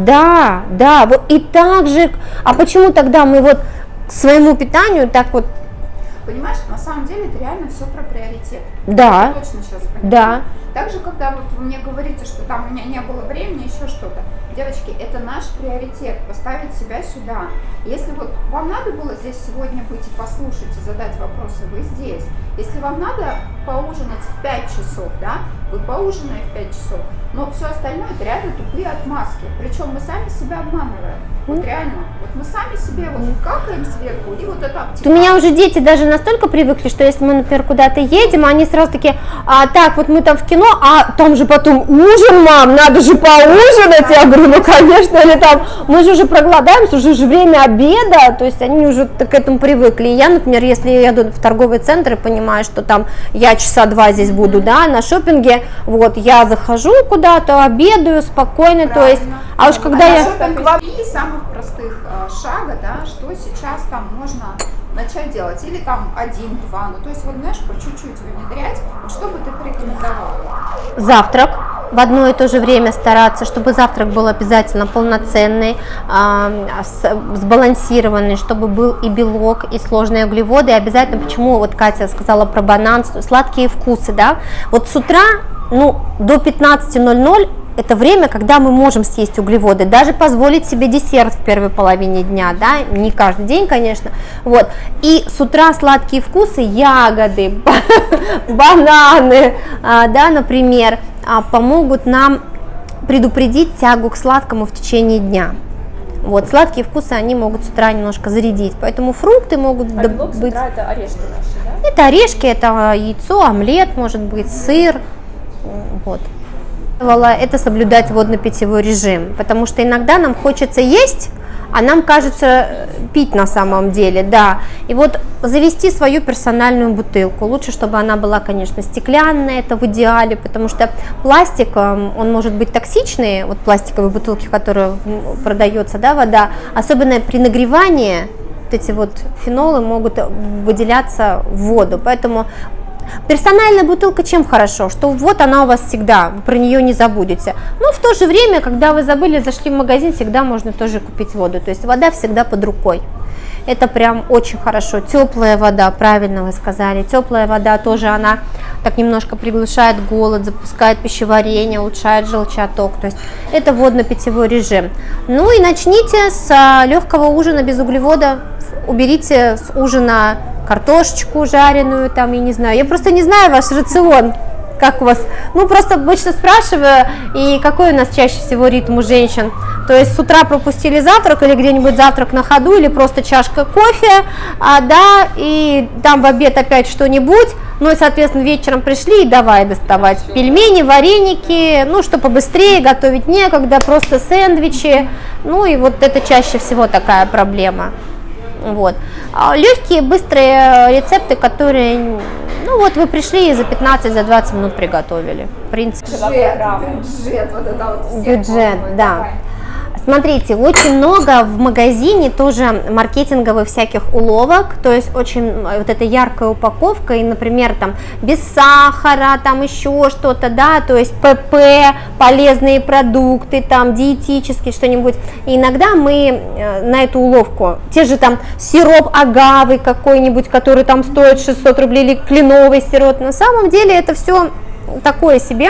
Да, да, вот и так же, а почему тогда мы вот к своему питанию так вот... Понимаешь, на самом деле это реально все про приоритет. Да. Я точно сейчас понимаю. Да. Также, когда вот вы мне говорите, что там у меня не было времени, еще что-то, девочки, это наш приоритет, поставить себя сюда. Если вот вам надо было здесь сегодня быть и послушать, и задать вопросы, вы здесь. Если вам надо поужинать в пять часов, да, вы поужинаете в пять часов, но все остальное это реально тупые отмазки. Причем мы сами себя обманываем. Вот реально, вот мы сами себе вот какаем сверху, и вот это... У меня уже дети даже настолько привыкли, что если мы, например, куда-то едем, они сразу такие, а, так, вот мы там в кино, а там же потом ужин, мам, надо же поужинать. Я говорю, ну, конечно, или там, мы же уже проголодаемся, уже же время обеда, то есть они уже к этому привыкли. И я, например, если я еду в торговый центр и понимаю, что там я часа два здесь буду, да, на шопинге, вот, я захожу куда-то, обедаю спокойно, правильно. То есть, а уж когда а я... Три самых простых э, шага, да, что сейчас там можно начать делать, или там один-два, ну, то есть, вот, знаешь, по чуть-чуть внедрять, вот, что бы ты порекомендовала? Завтрак. В одно и то же время стараться, чтобы завтрак был обязательно полноценный, э, сбалансированный, чтобы был и белок, и сложные углеводы, и обязательно, почему вот Катя сказала про банан, сладкие вкусы, да, вот с утра, ну, до пятнадцати ноль ноль это время, когда мы можем съесть углеводы, даже позволить себе десерт в первой половине дня, да, не каждый день, конечно, вот, и с утра сладкие вкусы, ягоды, бананы, да, например, помогут нам предупредить тягу к сладкому в течение дня. Вот, сладкие вкусы, они могут с утра немножко зарядить, поэтому фрукты могут А белок с быть... утра это орешки наши, да? Это орешки, это яйцо, омлет, может быть, сыр, вот. Это соблюдать водно-питьевой режим, потому что иногда нам хочется есть, а нам кажется пить на самом деле, да. И вот завести свою персональную бутылку, лучше, чтобы она была, конечно, стеклянная, это в идеале, потому что пластик, он может быть токсичный, вот пластиковые бутылки, которые продается, да, вода, особенно при нагревании, вот эти вот фенолы могут выделяться в воду, поэтому персональная бутылка чем хорошо, что вот она у вас всегда, вы про нее не забудете. Но в то же время, когда вы забыли, зашли в магазин, всегда можно тоже купить воду. То есть вода всегда под рукой. Это прям очень хорошо. Теплая вода, правильно вы сказали. Теплая вода тоже, она так немножко приглушает голод, запускает пищеварение, улучшает желчеотток. То есть это водно-питьевой режим. Ну и начните с легкого ужина без углевода. Уберите с ужина картошечку жареную, там, я не знаю, я просто не знаю ваш рацион, как у вас, ну, просто обычно спрашиваю, и какой у нас чаще всего ритм у женщин, то есть с утра пропустили завтрак, или где-нибудь завтрак на ходу, или просто чашка кофе, а, да, и там в обед опять что-нибудь, ну, и, соответственно, вечером пришли, и давай доставать пельмени, вареники, ну, что побыстрее, готовить некогда, просто сэндвичи, ну, и вот это чаще всего такая проблема. Вот. Легкие, быстрые рецепты, которые, ну вот вы пришли и за пятнадцать-двадцать минут приготовили. В принципе. Бюджет, бюджет, вот это вот. Бюджет, да. Давай. Смотрите, очень много в магазине тоже маркетинговых всяких уловок, то есть очень вот эта яркая упаковка, и, например, там без сахара, там еще что-то, да, то есть ПП, полезные продукты, там диетические что-нибудь. И иногда мы на эту уловку, те же там сироп агавы какой-нибудь, который там стоит шестьсот рублей, или кленовый сироп, на самом деле это все такое себе.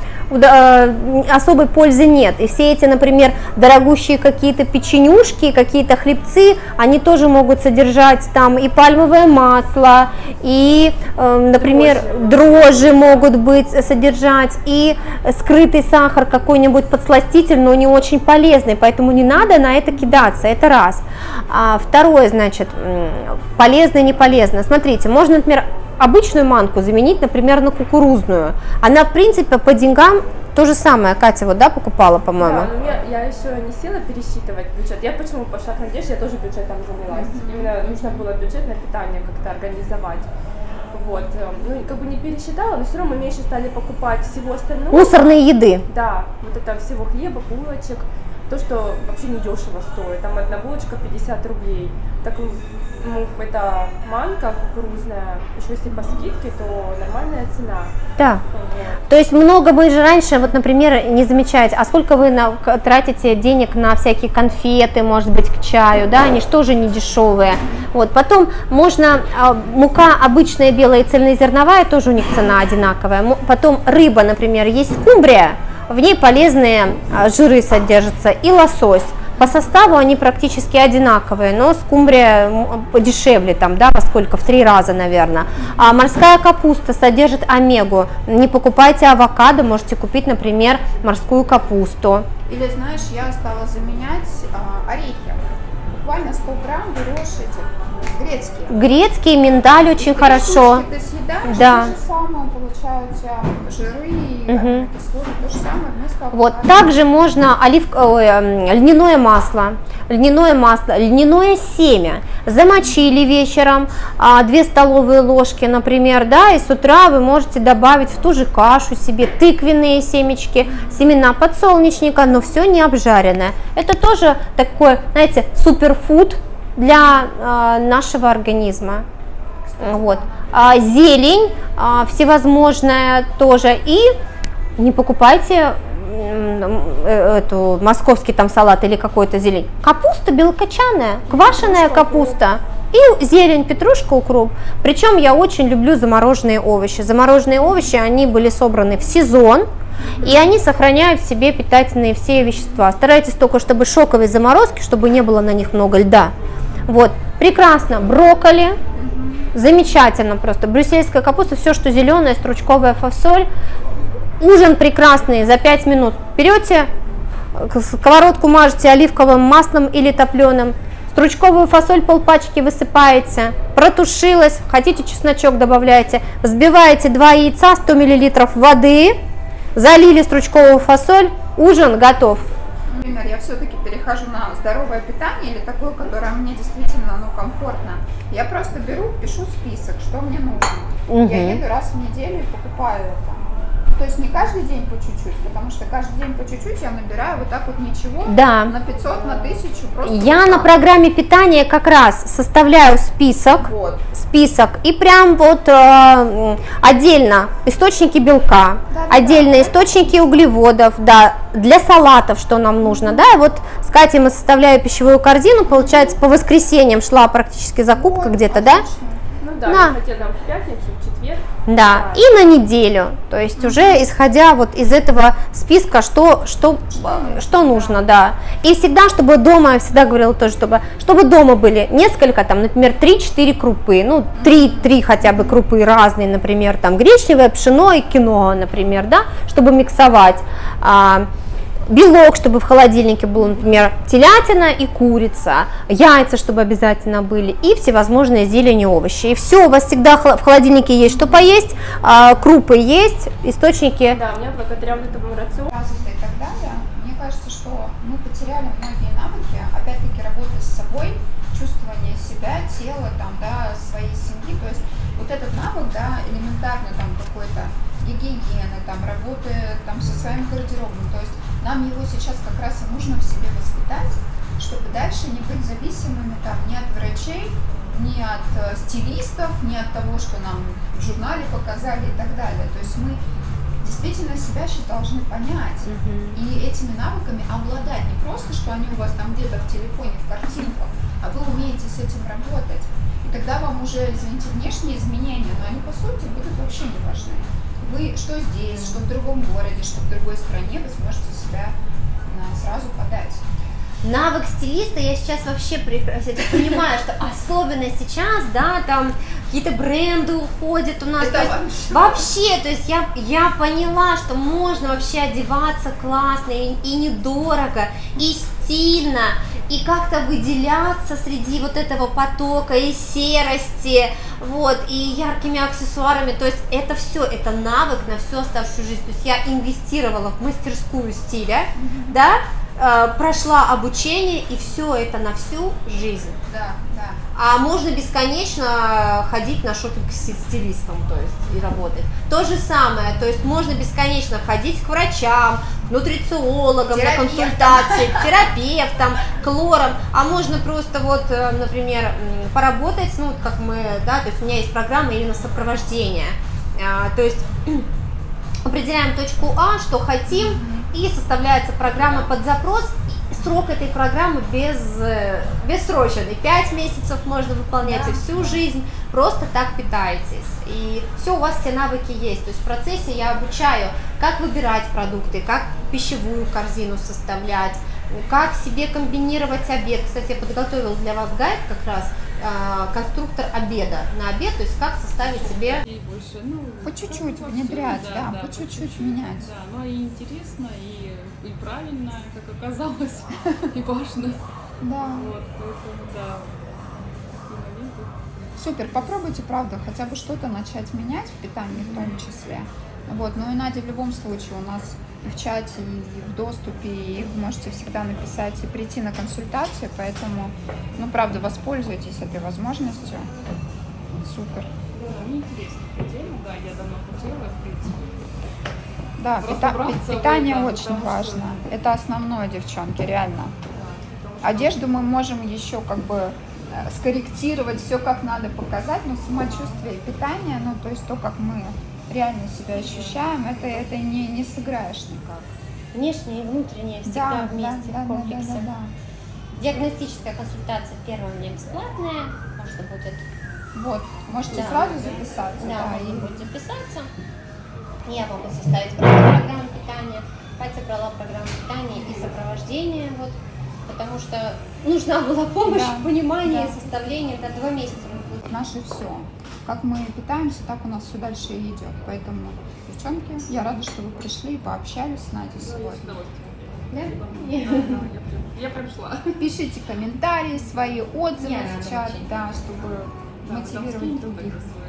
Особой пользы нет. И все эти, например, дорогущие какие-то печенюшки, какие-то хлебцы, они тоже могут содержать там и пальмовое масло, и, э, например, дрожжи. дрожжи могут быть содержать, и скрытый сахар, какой-нибудь подсластитель, но не очень полезный, поэтому не надо на это кидаться, это раз. А второе, значит, полезно и не полезно. Смотрите, можно, например, обычную манку заменить, например, на кукурузную. Она, в принципе, по деньгам то же самое. Катя вот, да, покупала, по-моему? Да, но я, я еще не села пересчитывать бюджет. Я почему пошла к Надежде, я тоже бюджетом занялась. Именно нужно было бюджетное питание как-то организовать. Вот, ну, как бы не пересчитала, но все равно мы меньше стали покупать всего остального. Мусорные еды. Да, вот это всего хлеба, булочек, то, что вообще не дешево стоит. Там одна булочка пятьдесят рублей. Так, ну, это манка кукурузная, еще если по скидке, то нормальная цена. Да. Вот. То есть много мы же раньше, вот, например, не замечаете, а сколько вы на, тратите денег на всякие конфеты, может быть, к чаю, да, они же тоже не дешевые. Вот, потом можно, мука обычная белая и цельнозерновая, тоже у них цена одинаковая. Потом рыба, например, есть скумбрия, в ней полезные жиры содержатся, и лосось. По составу они практически одинаковые, но скумбрия подешевле, там, да, во сколько, в три раза, наверное. А морская капуста содержит омегу. Не покупайте авокадо, можете купить, например, морскую капусту. Или, знаешь, я стала заменять а, орехи. Буквально сто грамм берешь эти грецкие. Грецкий, миндаль очень и хорошо. Ты съедаешь, да. То же самое получаются жиры, угу. кислоты, то же самое вместо авокадо. Вот, также можно олив... Ой, льняное масло, льняное масло, льняное семя. Замочили вечером две столовые ложки, например, да, и с утра вы можете добавить в ту же кашу себе тыквенные семечки, семена подсолнечника, но все не обжаренное. Это тоже такой, знаете, суперфуд для э, нашего организма. Вот. А, зелень а, всевозможная тоже. И не покупайте э, эту московский там салат или какой-то зелень. Капуста белокочанная, квашеная капуста. И зелень, петрушка, укроп. Причем я очень люблю замороженные овощи. Замороженные овощи, они были собраны в сезон. И они сохраняют в себе питательные все вещества. Старайтесь только, чтобы шоковые заморозки, чтобы не было на них много льда. Вот, прекрасно. Брокколи, замечательно просто. Брюссельская капуста, все, что зеленое, стручковая фасоль. ужин прекрасный за пять минут. Берете, сковородку мажете оливковым маслом или топленым, стручковую фасоль полпачки высыпаете, протушилась, хотите чесночок добавляете, взбиваете два яйца, сто миллилитров воды, залили стручковую фасоль, ужин готов. Например, я все-таки перехожу на здоровое питание или такое, которое мне действительно ну, комфортно. Я просто беру, пишу список, что мне нужно. Угу. Я еду раз в неделю и покупаю это. То есть не каждый день по чуть-чуть, потому что каждый день по чуть-чуть я набираю вот так вот ничего, да. на пятьсот, на тысячу. Просто я вот на программе питания как раз составляю список, вот. список и прям вот э, отдельно источники белка, да, отдельно да. источники углеводов, да, для салатов, что нам нужно, да, и вот с Катей мы составляем пищевую корзину, получается по воскресеньям шла практически закупка вот, где-то, да? Ну да, да. Хотя там в пятницу, в четверг. Да, да, и на неделю, то есть mm-hmm. уже исходя вот из этого списка, что, что, что, что нужно, да. И всегда, чтобы дома, я всегда говорила тоже, чтобы, чтобы дома были несколько, там, например, три-четыре крупы, ну, три хотя бы крупы разные, например, там, гречневое, пшено и киноа, например, да, чтобы миксовать. А, белок, чтобы в холодильнике было, например, телятина и курица, яйца, чтобы обязательно были, и всевозможные зелени, овощи. И все, у вас всегда в холодильнике есть что поесть, крупы есть, источники. Да, у меня благодаря вот этому рациону и так далее, мне кажется, что мы потеряли многие навыки, опять-таки работы с собой, чувствование себя, тела, там, да, своей семьи, то есть вот этот навык, да, элементарно там какой-то гигиены, там, работы там со своим гардеробом, то есть нам его сейчас как раз и нужно в себе воспитать, чтобы дальше не быть зависимыми там ни от врачей, ни от э, стилистов, ни от того, что нам в журнале показали и так далее. То есть мы действительно себя сейчас должны понять mm-hmm. и этими навыками обладать. Не просто, что они у вас там где-то в телефоне, в картинках, а вы умеете с этим работать. И тогда вам уже, извините, внешние изменения, но они по сути будут вообще не важны. Вы что здесь, что в другом городе, что в другой стране, вы сможете себя сразу подать. Навык стилиста я сейчас вообще прекрасно понимаю, что особенно сейчас, да, там какие-то бренды уходят у нас. Это то есть, вообще, то есть я, я поняла, что можно вообще одеваться классно и, и недорого, и стильно, и как-то выделяться среди вот этого потока и серости, вот, и яркими аксессуарами, то есть это все, это навык на всю оставшуюся жизнь, то есть я инвестировала в мастерскую стиля, mm-hmm. да, э, прошла обучение, и все это на всю жизнь. Да, да. А можно бесконечно ходить на шопинг с стилистом, то есть, и работать. То же самое, то есть можно бесконечно ходить к врачам, нутрициологам, на консультации, к терапевтам, к лорам, а можно просто вот, например, поработать, ну, как мы, да, то есть у меня есть программа именно сопровождения, то есть определяем точку А, что хотим, и составляется программа под запрос. Срок этой программы без, бессрочный, пять месяцев можно выполнять, да, и всю да. жизнь просто так питаетесь, и все, у вас все навыки есть, то есть в процессе я обучаю, как выбирать продукты, как пищевую корзину составлять, как себе комбинировать обед. Кстати, я подготовила для вас гайд как раз, конструктор обеда на обед, то есть как составить себе больше, ну, по чуть-чуть внедрять, да, да, да, по чуть-чуть менять. Да, ну и интересно, и, и правильно, как оказалось, и важно. Да. Вот, поэтому, да. Супер, попробуйте, правда, хотя бы что-то начать менять в питании в том числе. Вот, ну и Надя в любом случае у нас и в чате, и в доступе, и вы можете всегда написать и прийти на консультацию, поэтому, ну, правда, воспользуйтесь этой возможностью. Супер. Да, мне интересно тема, да, я давно хотела, в принципе. Да, пита питание это, очень важно. Что... Это основное, девчонки, реально. Да, одежду мы можем еще как бы скорректировать, все как надо показать, но самочувствие и питание, ну, то есть то, как мы реально себя ощущаем, это, это не, не сыграешь никак. Внешнее и внутреннее всегда да, вместе да, в комплексе. Да, да, да, да. Диагностическая консультация первая у меня бесплатная, может будет. Вот, можете да, да, сразу записаться. Да, да, можно и... будет записаться. Я могу составить программу питания. Катя брала программу питания и сопровождение, вот, потому что нужна была помощь да, в понимании да. составления, это два месяца. Наше все. Как мы питаемся, так у нас все дальше и идет. Поэтому девчонки. Я рада, что вы пришли и пообщались с Надей С сегодня. удовольствием. Да? Да, да, я прям- Я прям шла. Пишите комментарии, свои отзывы Не, в надо чат, учить. да, чтобы Да, вы там мотивировать скиньте других. тогда свои